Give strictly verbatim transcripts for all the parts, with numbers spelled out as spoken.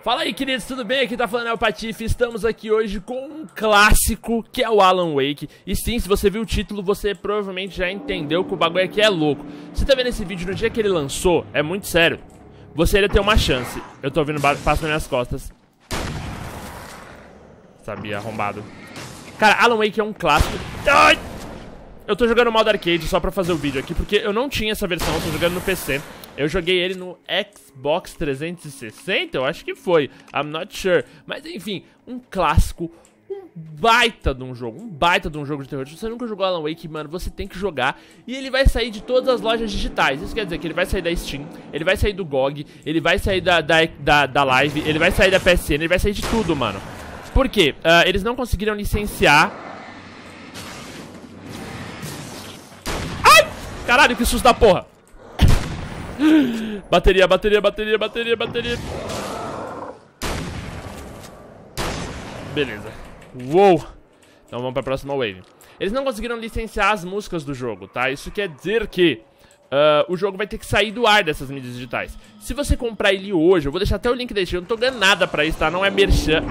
Fala aí, queridos, tudo bem? Aqui tá falando é o Patife. Estamos aqui hoje com um clássico, que é o Alan Wake. E sim, se você viu o título, você provavelmente já entendeu que o bagulho aqui é louco. Você tá vendo esse vídeo no dia que ele lançou? É muito sério. Você ainda tem uma chance. Eu tô ouvindo passo nas minhas costas. Sabia, arrombado. Cara, Alan Wake é um clássico. Ai! Eu tô jogando o modo arcade só pra fazer o vídeo aqui, porque eu não tinha essa versão, eu tô jogando no P C. Eu joguei ele no Xbox trezentos e sessenta, eu acho que foi, I'm not sure. Mas enfim, um clássico, um baita de um jogo, um baita de um jogo de terror. Se você nunca jogou Alan Wake, mano, você tem que jogar. E ele vai sair de todas as lojas digitais. Isso quer dizer que ele vai sair da Steam, ele vai sair do G O G, ele vai sair da, da, da, da Live, ele vai sair da P S N, ele vai sair de tudo, mano. Por quê? Uh, eles não conseguiram licenciar... Ai! Caralho, que susto da porra! Bateria, bateria, bateria, bateria, bateria. Beleza. Uou. Então vamos pra próxima wave. Eles não conseguiram licenciar as músicas do jogo, tá? Isso quer dizer que uh, o jogo vai ter que sair do ar dessas mídias digitais. Se você comprar ele hoje, eu vou deixar até o link desse. Eu não tô ganhando nada pra isso, tá? Não é merchan.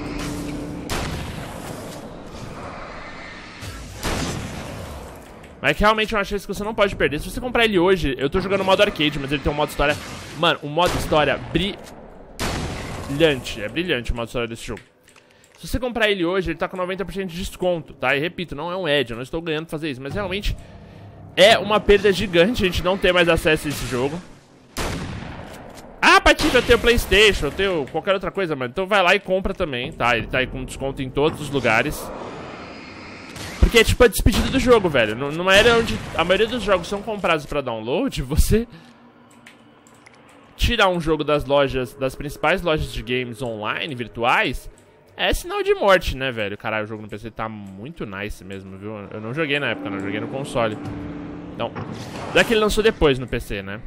Mas que realmente é uma chance que você não pode perder. Se você comprar ele hoje, eu tô jogando o modo arcade, mas ele tem um modo história. Mano, um modo história brilhante. É brilhante o modo história desse jogo. Se você comprar ele hoje, ele tá com noventa por cento de desconto, tá? E repito, não é um ad, eu não estou ganhando pra fazer isso. Mas realmente é uma perda gigante a gente não ter mais acesso a esse jogo. Ah, Patife, eu tenho PlayStation, eu tenho qualquer outra coisa, mano. Então vai lá e compra também, tá? Ele tá aí com desconto em todos os lugares. Porque é tipo a despedida do jogo, velho. Numa era onde a maioria dos jogos são comprados pra download, você tirar um jogo das lojas, das principais lojas de games online, virtuais, é sinal de morte, né, velho? Caralho, o jogo no P C tá muito nice mesmo, viu? Eu não joguei na época, não joguei no console. Então, já que ele lançou depois no P C, né?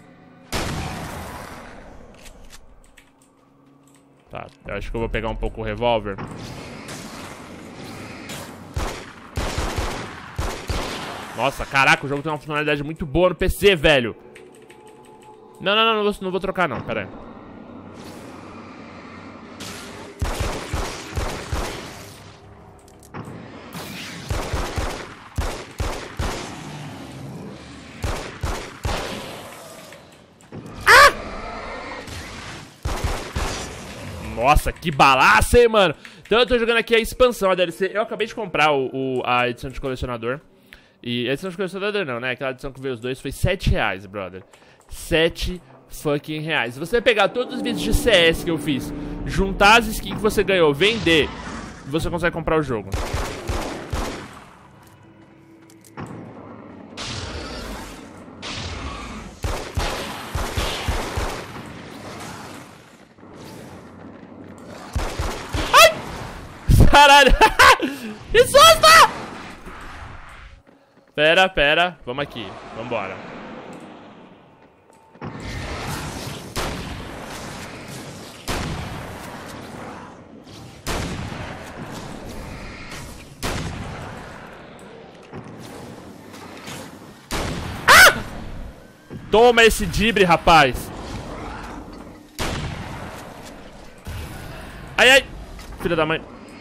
Tá, eu acho que eu vou pegar um pouco o revólver. Nossa, caraca, o jogo tem uma funcionalidade muito boa no P C, velho. Não, não, não, não vou, não vou trocar não, pera aí. Ah! Nossa, que balaça, hein, mano. Então eu tô jogando aqui a expansão, a D L C. Eu acabei de comprar o, o, a edição de colecionador. E a edição de colecionador não, né? Aquela edição que veio os dois foi sete reais, brother. sete fucking reais. Se você pegar todos os vídeos de C S que eu fiz, juntar as skins que você ganhou, vender, você consegue comprar o jogo. Ai! Caralho! Que susto! Pera, pera, vamos aqui, vambora. Ah! Toma esse dibre, rapaz. Ai, ai, filha da mãe.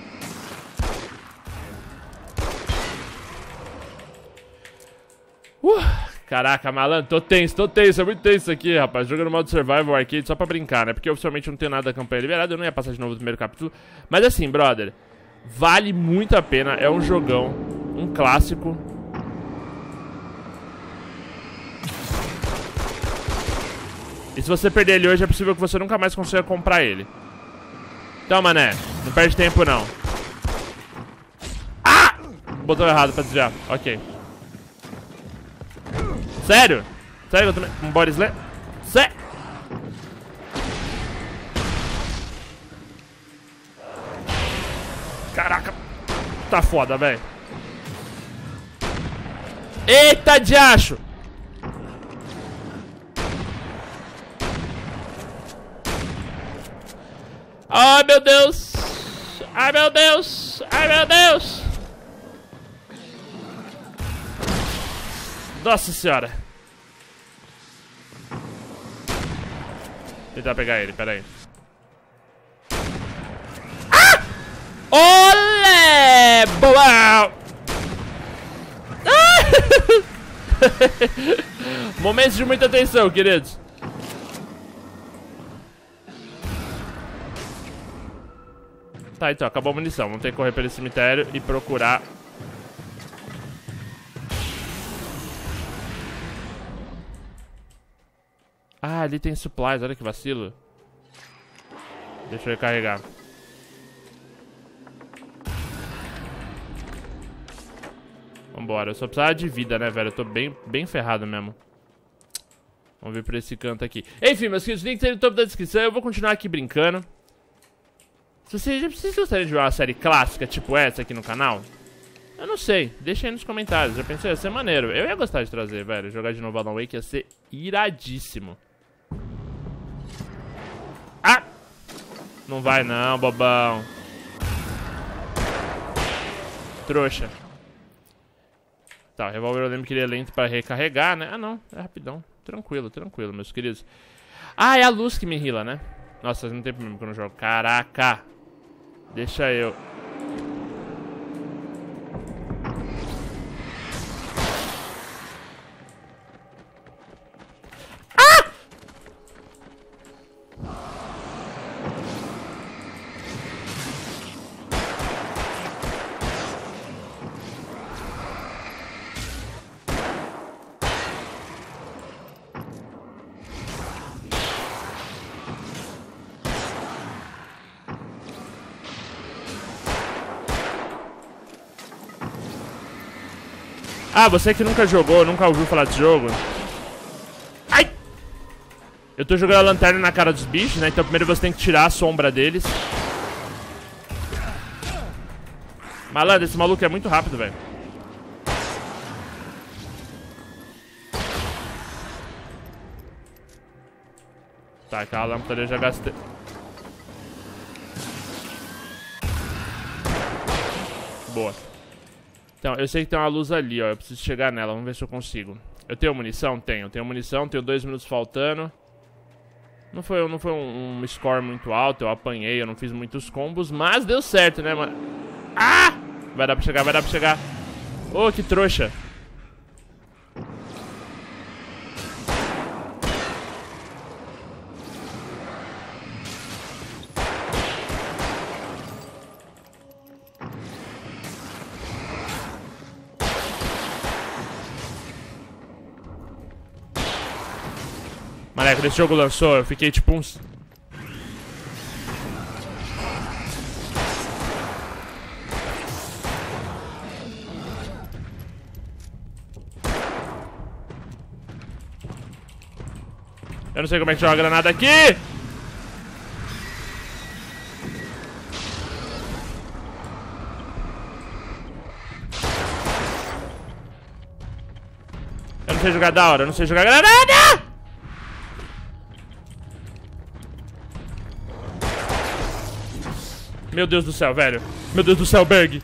Uh, caraca, malandro, tô tenso, tô tenso, é muito tenso aqui, rapaz. Jogando modo Survival Arcade só pra brincar, né? Porque oficialmente eu não tenho nada da campanha liberada, eu não ia passar de novo o primeiro capítulo. Mas assim, brother, vale muito a pena, é um jogão, um clássico. E se você perder ele hoje, é possível que você nunca mais consiga comprar ele. Então, mané, não perde tempo não. Ah! Botou errado pra desviar, ok. Sério? Sério que eu tomei um body slam? Sério? Caraca. Tá foda, velho. Eita, diacho! Ai, meu Deus! Ai, meu Deus! Ai, meu Deus! Nossa senhora. Tentar pegar ele, pera aí. Olé! Boa! Momentos de muita atenção, queridos. Tá, então, acabou a munição. Vamos ter que correr pelo cemitério e procurar. Ah, ali tem supplies, olha que vacilo. Deixa eu recarregar. Vambora, eu só precisava de vida, né, velho? Eu tô bem, bem ferrado mesmo. Vamos ver por esse canto aqui. Enfim, meus queridos, link tá no topo da descrição. Eu vou continuar aqui brincando. Se vocês, vocês gostariam de ver uma série clássica tipo essa aqui no canal? Eu não sei, deixa aí nos comentários. Já pensei, ia ser maneiro. Eu ia gostar de trazer, velho. Jogar de novo Alan Wake ia ser iradíssimo. Ah! Não vai não, bobão. Trouxa. Tá, o revólver eu lembro que ele é lento pra recarregar, né? Ah, não, é rapidão. Tranquilo, tranquilo, meus queridos. Ah, é a luz que me heala, né? Nossa, não tem problema quando eu jogo. Caraca. Deixa eu... Ah, você que nunca jogou, nunca ouviu falar desse jogo. Ai! Eu tô jogando a lanterna na cara dos bichos, né? Então primeiro você tem que tirar a sombra deles. Malandro, esse maluco é muito rápido, velho. Tá, aquela lâmpada eu já gastei. Boa. Então, eu sei que tem uma luz ali, ó. Eu preciso chegar nela. Vamos ver se eu consigo. Eu tenho munição? Tenho. Tenho munição. Tenho dois minutos faltando. Não foi, não foi um, um score muito alto. Eu apanhei. Eu não fiz muitos combos. Mas deu certo, né, mano? Ah! Vai dar pra chegar, vai dar pra chegar. Ô, oh, que trouxa. Moleque, quando esse jogo lançou, eu fiquei tipo uns... Eu não sei como é que joga a granada aqui! Eu não sei jogar da hora, eu não sei jogar granada! Meu Deus do céu, velho. Meu Deus do céu, Berg.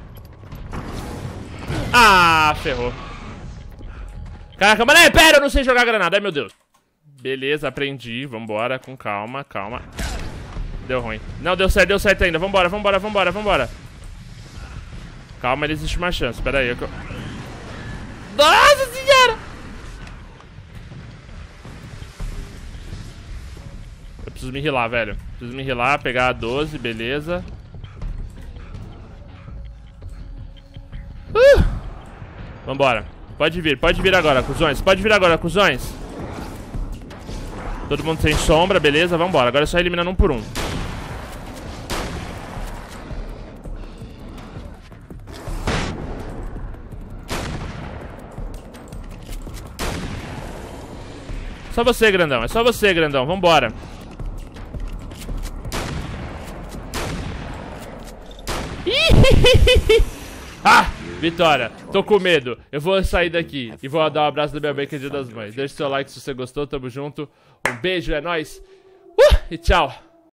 Ah, ferrou. Caraca, mano, é, pera, eu não sei jogar granada. Ai, meu Deus. Beleza, aprendi. Vambora, com calma, calma. Deu ruim. Não, deu certo, deu certo ainda. Vambora, vambora, vambora, vambora. Calma, ele existe uma chance. Pera aí. Eu... Nossa senhora! Eu preciso me healar, velho. Preciso me healar, pegar a doze, beleza. Uh! Vambora. Pode vir, pode vir agora, cuzões. Pode vir agora, cuzões. Todo mundo sem sombra, beleza, vambora. Agora é só eliminando um por um. Só você, grandão. É só você, grandão. Vambora. Ah, vitória. Tô com medo. Eu vou sair daqui e vou dar um abraço da minha mãe que é Dia das Mães. Deixa seu like se você gostou. Tamo junto. Um beijo, é nóis. Uh, e tchau.